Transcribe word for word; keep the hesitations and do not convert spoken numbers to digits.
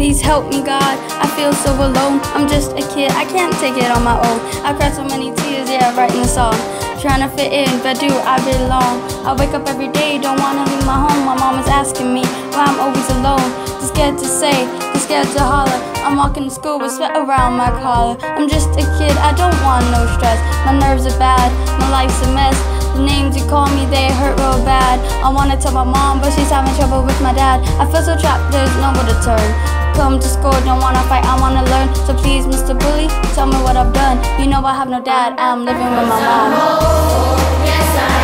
Please help me, God, I feel so alone. I'm just a kid, I can't take it on my own. I cried so many tears, yeah, writing a song, trying to fit in, but do I belong? I wake up every day, don't wanna leave my home. My mom is asking me why I'm always alone. Too scared to say, too scared to holler. I'm walking to school with sweat around my collar. I'm just a kid, I don't want no stress. My nerves are bad, my life's a mess. The names you call me, they hurt real bad. I wanna tell my mom, but she's having trouble with my dad. I feel so trapped, there's nowhere to turn. Come to school, don't wanna fight, I wanna learn. So please, Mister Bully, tell me what I've done. You know I have no dad, I'm living with my mom. Yes, I